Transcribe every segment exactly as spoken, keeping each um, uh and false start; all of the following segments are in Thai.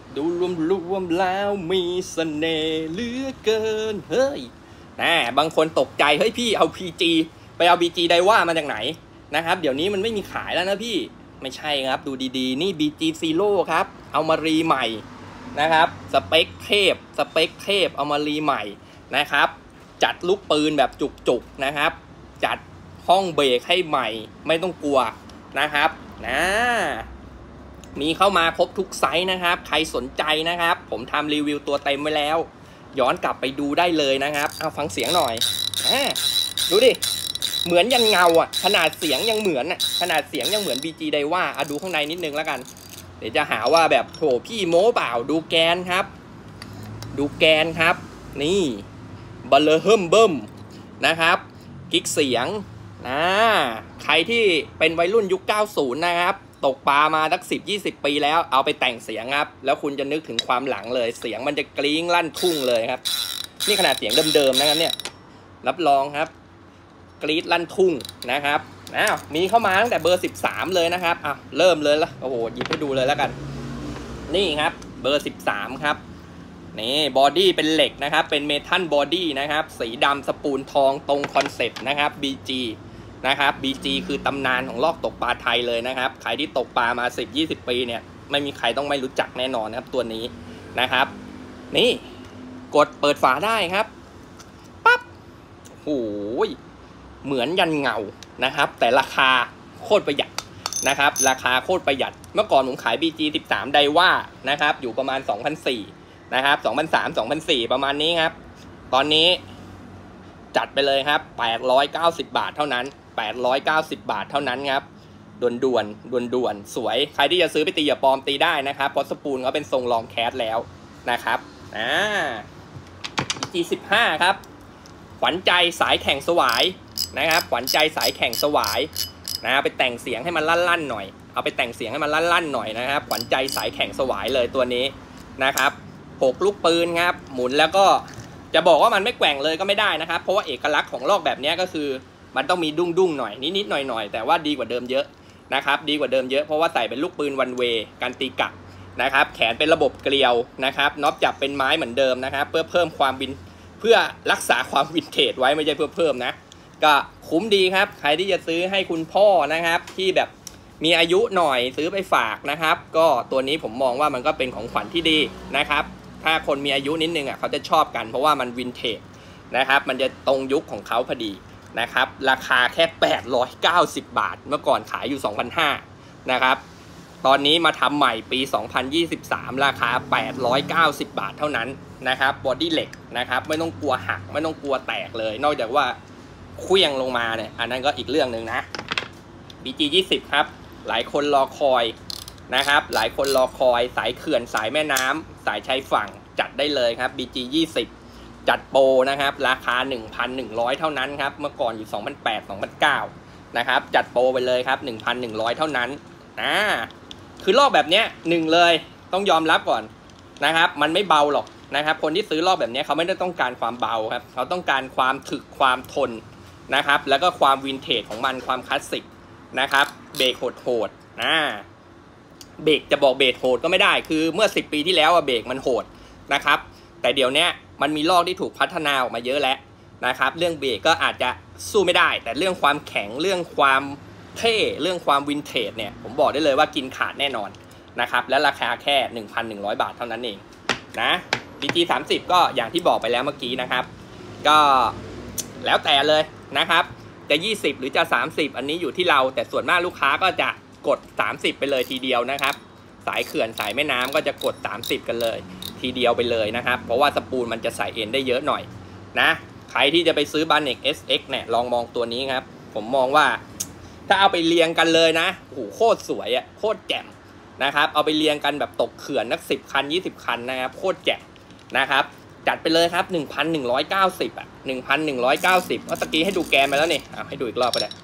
ดูรวมรวมแล้วมีเสน่ห์เหลือเกินเฮ้ยนะบางคนตกใจเฮ้ยพี่เอา พี จี ไปเอา บี จี ไดว่ามาจากไหนนะครับเดี๋ยวนี้มันไม่มีขายแล้วนะพี่ไม่ใช่ครับดูดีๆนี่ บี จี Zero ครับเอามารีใหม่นะครับสเปคเทพสเปคเทพเอามารีใหม่นะครับจัดลูกปืนแบบจุกๆนะครับจัดห้องเบรกให้ใหม่ไม่ต้องกลัวนะครับนะมีเข้ามาครบทุกไซส์นะครับใครสนใจนะครับผมทำรีวิวตัวเต็มไว้แล้วย้อนกลับไปดูได้เลยนะครับเอาฟังเสียงหน่อยอ่าดูดิเหมือนยันเงาอ่ะขนาดเสียงยังเหมือนอ่ะขนาดเสียงยังเหมือน บี จี ไดว่าอ่ะดูข้างในนิดนึงแล้วกันเดี๋ยวจะหาว่าแบบโถพี่โม้เปล่าดูแกนครับดูแกนครับนี่บัลเลอร์เฮิมเบิ้มนะครับกิ๊กเสียงนะใครที่เป็นวัยรุ่นยุคเก้าสิบนะครับตกปลามาสักสิบยี่สิบปีแล้วเอาไปแต่งเสียงครับแล้วคุณจะนึกถึงความหลังเลยเสียงมันจะกรี๊งลั่นทุ่งเลยครับนี่ขนาดเสียงเดิมๆนะครับเนี่ยรับรองครับกรี๊ดลั่นทุ่งนะครับอ้าวมีเข้ามาตั้งแต่เบอร์สิบสามเลยนะครับอ่ะเริ่มเลยละโอ้โหหยิบให้ดูเลยแล้วกันนี่ครับเบอร์สิบสามครับนี่บอดี้เป็นเหล็กนะครับเป็นเมทัลบอดี้นะครับสีดำสปูนทองตรงคอนเซ็ปต์นะครับ บี จี นะครับ บี จี คือตำนานของลอกตกปลาไทยเลยนะครับใครที่ตกปลามา สิบยี่สิบ ปีเนี่ยไม่มีใครต้องไม่รู้จักแน่นอนนะครับตัวนี้นะครับนี่กดเปิดฝาได้ครับปั๊บโอ้ยเหมือนยันเงานะครับแต่ราคาโคตรประหยัดนะครับราคาโคตรประหยัดเมื่อก่อนผมขาย บี จี สิบสาม ไดว่านะครับอยู่ประมาณ สองพันสี่ร้อยนะครับ สองพันสามร้อย สองพันสี่ร้อย ประมาณนี้ครับตอนนี้จัดไปเลยครับแปดร้อยเก้าสิบบาทเท่านั้นแปดร้อยเก้าสิบบาทเท่านั้นครับด่วนด่วนด่วนด่วนสวยใครที่จะซื้อไปตีอย่าปลอมตีได้นะครับเพราะสปูนเขาเป็นทรงลองแคสแล้วนะครับอ่า บี จี สิบห้าครับขวัญใจสายแข่งสวายนะครับขวัญใจสายแข่งสวายนะไปแต่งเสียงให้มันลั่นๆหน่อยเอาไปแต่งเสียงให้มันลั่นๆหน่อยนะครับขวัญใจสายแข่งสวายเลยตัวนี้นะครับหกลูกปืนครับหมุนแล้วก็จะบอกว่ามันไม่แกว่งเลยก็ไม่ได้นะครับเพราะว่าเอกลักษณ์ของลอกแบบนี้ก็คือมันต้องมีดุ้งดุ้งหน่อยนิดๆหน่อยๆแต่ว่าดีกว่าเดิมเยอะนะครับดีกว่าเดิมเยอะเพราะว่าใส่เป็นลูกปืนวันเวย์การตีกลับนะครับแขนเป็นระบบเกลียวนะครับน็อปจับเป็นไม้เหมือนเดิมนะครับเพื่อเพิ่มความวินเพื่อรักษาความวินเทจไว้ไม่ใช่เพื่อเพิ่มนะก็คุ้มดีครับใครที่จะซื้อให้คุณพ่อนะครับที่แบบมีอายุหน่อยซื้อไปฝากนะครับก็ตัวนี้ผมมองว่ามันก็เป็นของขวัญที่ดีนะครับถ้าคนมีอายุนิดนึงอ่ะเขาจะชอบกันเพราะว่ามันวินเทจนะครับมันจะตรงยุคของเขาพอดีนะครับราคาแค่แปดร้อยเก้าสิบบาทเมื่อก่อนขายอยู่ สองพันห้าร้อย นะครับตอนนี้มาทำใหม่ปีสองพันยี่สิบสามราคาแปดร้อยเก้าสิบบาทเท่านั้นนะครับบอดี้เหล็กนะครับไม่ต้องกลัวหักไม่ต้องกลัวแตกเลยนอกจากว่าเคลื่องลงมาเนี่ยอันนั้นก็อีกเรื่องหนึ่งนะ บี จี ยี่สิบครับหลายคนรอคอยนะครับหลายคนรอคอยสายเขื่อนสายแม่น้ำสายชายฝั่งจัดได้เลยครับ บี จี ยี่สิบจัดโปรนะครับราคา หนึ่งพันหนึ่งร้อย เท่านั้นครับเมื่อก่อนอยู่ สองพันแปดร้อย สองพันเก้าร้อย นะครับจัดโปรไปเลยครับ หนึ่งพันหนึ่งร้อย เท่านั้นอ่าคือลอกแบบนี้หนึ่งเลยต้องยอมรับก่อนนะครับมันไม่เบาหรอกนะครับคนที่ซื้อลอกแบบนี้เขาไม่ได้ต้องการความเบาครับเขาต้องการความถึกความทนนะครับแล้วก็ความวินเทจของมันความคลาสสิกนะครับเบรกโหดๆนะเบรกจะบอกเบรกโหดก็ไม่ได้คือเมื่อสิบปีที่แล้วอะเบรกมันโหดนะครับแต่เดี๋ยวนี้มันมีลอกที่ถูกพัฒนาออกมาเยอะแล้วนะครับเรื่องเบรกก็อาจจะสู้ไม่ได้แต่เรื่องความแข็งเรื่องความเท่เรื่องความวินเทจเนี่ยผมบอกได้เลยว่ากินขาดแน่นอนนะครับและราคาแค่ หนึ่งพันหนึ่งร้อย บาทเท่านั้นเองนะ บี จี สามสิบก็อย่างที่บอกไปแล้วเมื่อกี้นะครับก็แล้วแต่เลยนะครับจะยี่สิบหรือจะสามสิบอันนี้อยู่ที่เราแต่ส่วนมากลูกค้าก็จะกดสามสิบไปเลยทีเดียวนะครับสายเขื่อนสายแม่น้ำก็จะกดสามสิบกันเลยทีเดียวไปเลยนะครับเพราะว่าสปูลมันจะใส่เอ็นได้เยอะหน่อยนะใครที่จะไปซื้อ Bannex เอส เอ็กซ์ เนี่ยลองมองตัวนี้ครับผมมองว่าถ้าเอาไปเรียงกันเลยนะโอ้โหโคตรสวยอ่ะโคตรแจ่มนะครับเอาไปเรียงกันแบบตกเขื่อนนักสิบคันยี่สิบคันนะครับโคตรแจ่มนะครับจัดไปเลยครับ หนึ่งพันหนึ่งร้อยเก้าสิบ อ่ะ หนึ่งพันหนึ่งร้อยเก้าสิบ เมื่อกี้ให้ดูแกนไปแล้วนี่เอาให้ดูอีกรอบไปเลย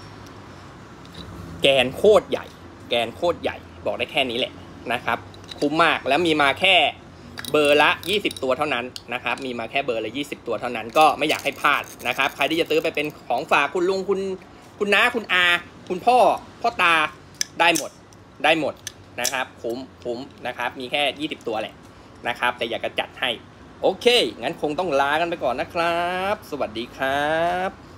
แกนโคตรใหญ่แกนโคตรใหญ่บอกได้แค่นี้แหละนะครับคุ้มมากแล้วมีมาแค่เบอร์ละยี่สิบตัวเท่านั้นนะครับมีมาแค่เบอร์ละยี่สิบตัวเท่านั้นก็ไม่อยากให้พลาดนะครับใครที่จะซื้อไปเป็นของฝากคุณลุงคุณคุณน้าคุณอาคุณพ่อพ่อตาได้หมดได้หมดนะครับคุ้มคุ้มนะครับมีแค่ยี่สิบตัวแหละนะครับแต่อยากจะจัดให้โอเคงั้นคงต้องลากันไปก่อนนะครับสวัสดีครับ